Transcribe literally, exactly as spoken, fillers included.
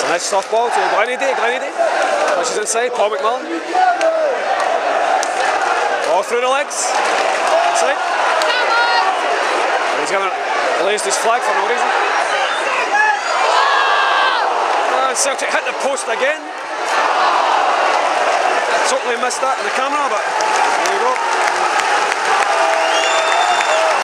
Nice soft ball to Glennie Day, Glennie Day. Pushes inside, Paul McMillan. Ball through the legs. Inside. And he's going to release his flag for no reason. And Celtic hit the post again. Totally missed that in the camera, but there you go.